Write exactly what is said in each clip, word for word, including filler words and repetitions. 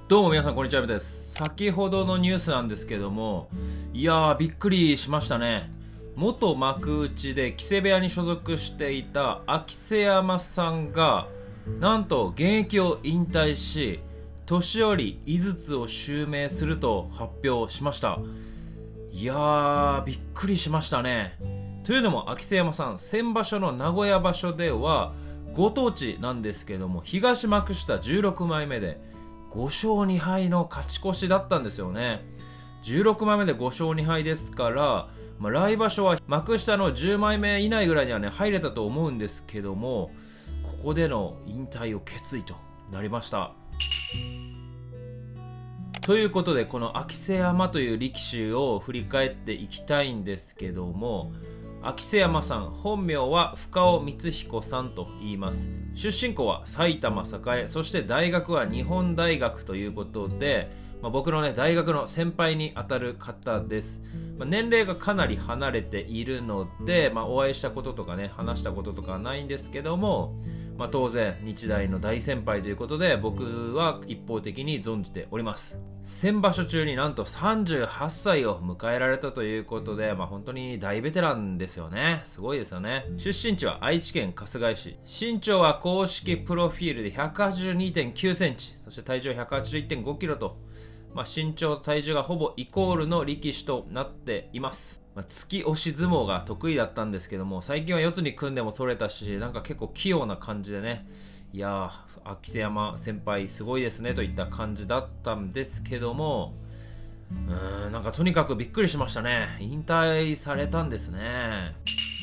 どうも皆さんこんにちは、みたいです。先ほどのニュースなんですけども、いやーびっくりしましたね。元幕内で木瀬部屋に所属していた秋瀬山さんがなんと現役を引退し、年寄り井筒を襲名すると発表しました。いやーびっくりしましたね。というのも秋瀬山さん、先場所の名古屋場所ではご当地なんですけども、東幕下じゅうろくまいめでごしょうにはいの勝ち越しだったんですよね。じゅうろくまいめでごしょうにはいですから、まあ、来場所は幕下のじゅうまいめ以内ぐらいにはね入れたと思うんですけども、ここでの引退を決意となりました。ということで、この秋瀬山という力士を振り返っていきたいんですけども、秋瀬山さん、本名は深尾光彦さんと言います。出身校は埼玉栄、そして大学は日本大学ということで、まあ、僕のね大学の先輩にあたる方です。まあ、年齢がかなり離れているので、まあ、お会いしたこととかね話したこととかはないんですけども、まあ、当然日大の大先輩ということで僕は一方的に存じております。先場所中になんとさんじゅうはっさいを迎えられたということで、まあ、本当に大ベテランですよね。すごいですよね。出身地は愛知県春日井市、身長は公式プロフィールで ひゃくはちじゅうにてんきゅうセンチ、そして体重ひゃくはちじゅういってんごキロと、まあ、身長と体重がほぼイコールの力士となっています。まあ、突き押し相撲が得意だったんですけども、最近は四つに組んでも取れたし、なんか結構器用な感じでね、いやー秋瀬山先輩すごいですねといった感じだったんですけども、うーんなんかとにかくびっくりしましたね。引退されたんですね。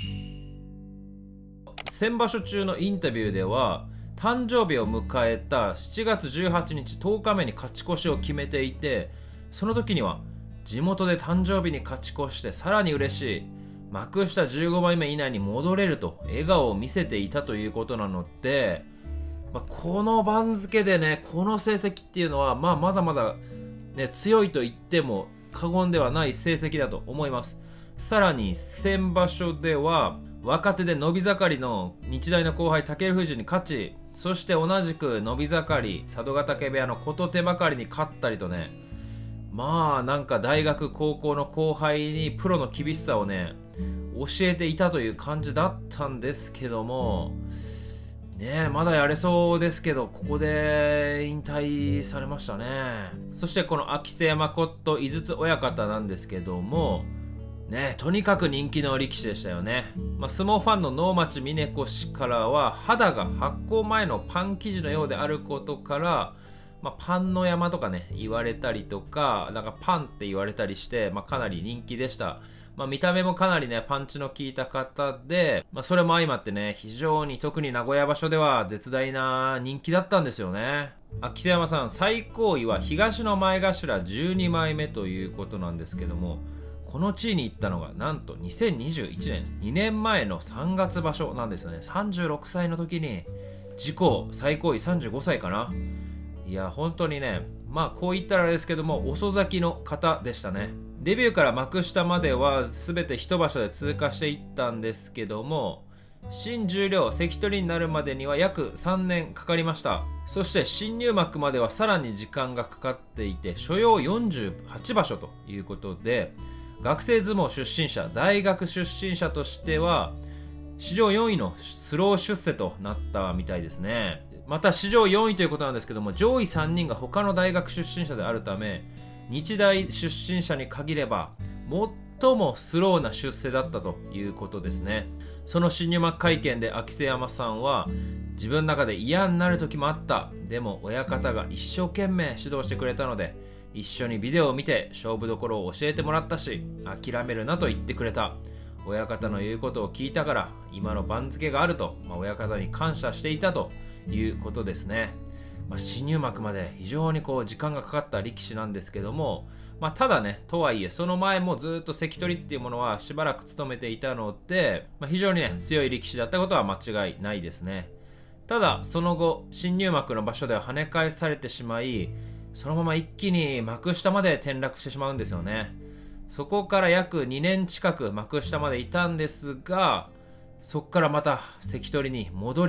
先場所中のインタビューでは、誕生日を迎えたしちがつじゅうはちにちとおかめに勝ち越しを決めていて、その時には地元で誕生日に勝ち越してさらに嬉しい、幕下じゅうごまいめ以内に戻れると笑顔を見せていたということなので、まあ、この番付でねこの成績っていうのは、まあ、まだまだ、ね、強いと言っても過言ではない成績だと思います。さらに先場所では若手で伸び盛りの日大の後輩武富士に勝ち、そして同じく伸び盛り佐渡ヶ嶽部屋の琴手ばかりに勝ったりとね、まあなんか大学高校の後輩にプロの厳しさをね教えていたという感じだったんですけどもね、えまだやれそうですけど、ここで引退されましたね。そしてこの秋瀬山こと井筒親方なんですけどもね、とにかく人気の力士でしたよね。まあ、相撲ファンの能町みね子氏からは肌が発酵前のパン生地のようであることから、まあ、パンの山とかね言われたりとか、なんかパンって言われたりして、まあ、かなり人気でした。まあ、見た目もかなりねパンチの効いた方で、まあ、それも相まってね非常に特に名古屋場所では絶大な人気だったんですよね。秋瀬山さん、最高位は東の前頭じゅうにまいめということなんですけども、この地位に行ったのがなんとにせんにじゅういちねん、にねんまえのさんがつ場所なんですよね。さんじゅうろくさいの時に自己最高位さんじゅうごさいかな。いや本当にね、まあこう言ったらあれですけども遅咲きの方でしたね。デビューから幕下までは全て一場所で通過していったんですけども、新十両関取になるまでには約さんねんかかりました。そして新入幕まではさらに時間がかかっていて、所要よんじゅうはちばしょということで、学生相撲出身者、大学出身者としては史上よんいのスロー出世となったみたいですね。また史上よんいということなんですけども、上位さんにんが他の大学出身者であるため、日大出身者に限れば最もスローな出世だったということですね。その新入幕会見で秋瀬山さんは、自分の中で嫌になる時もあった、でも親方が一生懸命指導してくれたので一緒にビデオを見て勝負どころを教えてもらったし、諦めるなと言ってくれた。親方の言うことを聞いたから今の番付があると、まあ、親方に感謝していたということですね。まあ、新入幕まで非常にこう時間がかかった力士なんですけども、まあ、ただね、とはいえその前もずっと関取っていうものはしばらく務めていたので、まあ、非常にね強い力士だったことは間違いないですね。ただその後新入幕の場所では跳ね返されてしまい、そのまま一気に幕下まで転落してしまうんですよね。そこから約にねん近く幕下までいたんですが、そこからまた関取に戻り、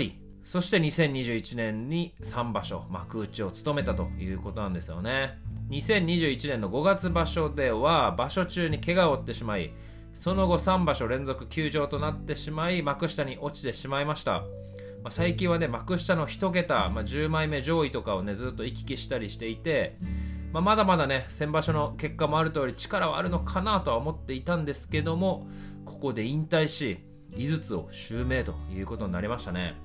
そしてにせんにじゅういちねんにさんばしょ幕内を務めたということなんですよね。にせんにじゅういちねんのごがつ場所では場所中に怪我を負ってしまい、その後さんばしょ連続休場となってしまい、幕下に落ちてしまいました。まあ、最近はね、幕下のいち桁、まあ、じゅうまいめ上位とかをねずっと行き来したりしていて、まあ、まだまだね先場所の結果もある通り力はあるのかなとは思っていたんですけども、ここで引退し井筒を襲名ということになりましたね。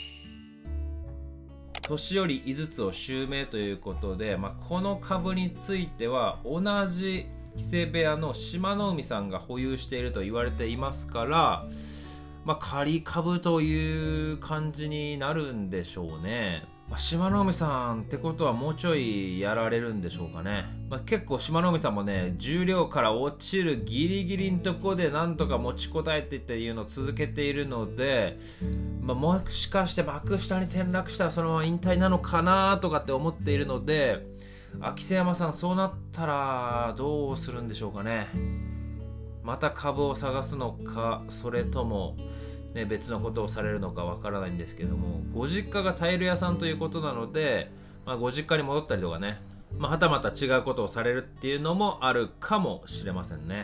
年寄井筒を襲名ということで、まあ、この株については同じ木瀬部屋の志摩ノ海さんが保有していると言われていますから、まあ、仮株という感じになるんでしょうね。まあ、志摩ノ海さんってことはもうちょいやられるんでしょうかね。まあ、結構志摩ノ海さんもね重量から落ちるギリギリのとこでなんとか持ちこたえてっていうのを続けているので、まあ、もしかして幕下に転落したらそのまま引退なのかなとかって思っているので、秋瀬山さんそうなったらどうするんでしょうかね。また株を探すのか、それともね、別のことをされるのかわからないんですけども、ご実家がタイル屋さんということなので、まあ、ご実家に戻ったりとかね、まあ、はたまた違うことをされるっていうのもあるかもしれませんね。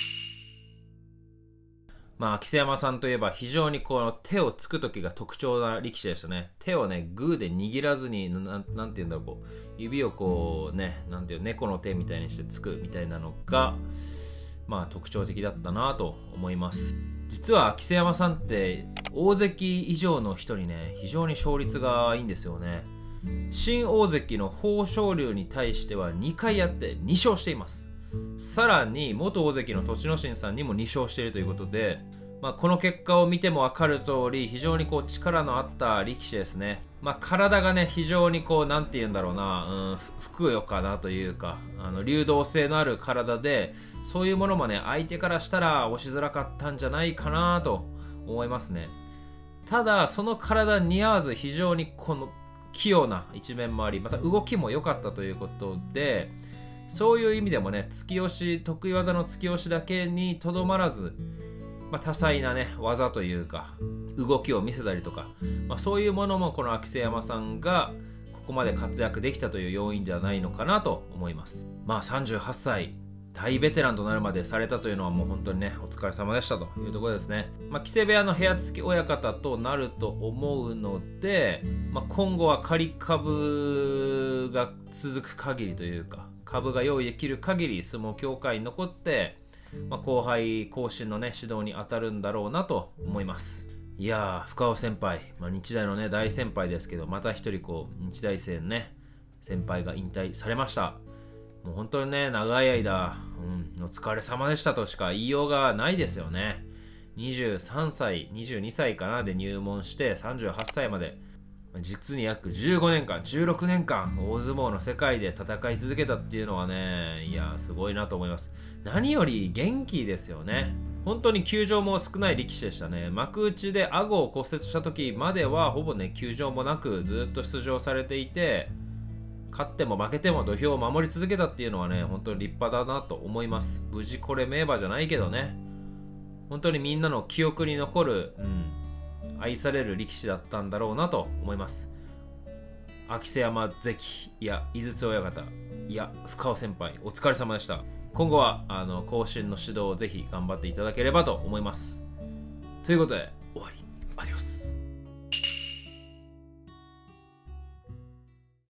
まあ、秋瀬山さんといえば非常にこの手をつく時が特徴な力士でしたね。手をねグーで握らずに な, なんていうんだろう、こう指をこうね、なんていう猫の手みたいにしてつくみたいなのがまあ特徴的だったなと思います。実は秋瀬山さんって大関以上の人にね非常に勝率がいいんですよね。新大関の豊昇龍に対してはにかいやってに勝しています。さらに元大関の栃ノ心さんにもに勝しているということで、まあ、この結果を見ても分かる通り非常にこう力のあった力士ですね。まあ、体がね非常にこうなんて言うんだろうな、うん、ふくよかなというか、あの流動性のある体で、そういうものもね相手からしたら押しづらかったんじゃないかなと思いますね。ただその体に似合わず非常にこの器用な一面もあり、また動きも良かったということで、そういう意味でもね突き押し、得意技の突き押しだけにとどまらず、まあ、多彩なね技というか動きを見せたりとか、まあ、そういうものもこの秋瀬山さんがここまで活躍できたという要因ではないのかなと思います。まあさんじゅうはっさい大ベテランとなるまでされたというのはもう本当にねお疲れ様でしたというところですね。まあ、木瀬部屋の部屋付き親方となると思うので、まあ、今後は仮株が続く限りというか株が用意できる限り相撲協会に残って、まあ、後輩後進のね指導に当たるんだろうなと思います。いやー深尾先輩、まあ、日大のね大先輩ですけど、また一人こう日大生のね先輩が引退されました。もう本当にね長い間、うん、お疲れ様でしたとしか言いようがないですよね。にじゅうさんさいにじゅうにさいかなで入門してさんじゅうはっさいまで実に約じゅうごねんかんじゅうろくねんかん大相撲の世界で戦い続けたっていうのはね、いやすごいなと思います。何より元気ですよね。本当に休場も少ない力士でしたね。幕内で顎を骨折した時まではほぼね休場もなくずっと出場されていて、勝っても負けても土俵を守り続けたっていうのはね本当に立派だなと思います。無事これ名馬じゃないけどね、本当にみんなの記憶に残る、うん、愛される力士だったんだろうなと思います。秋瀬山関、いや井筒親方、いや深尾先輩、お疲れ様でした。今後はあの後進の指導をぜひ頑張っていただければと思います。ということで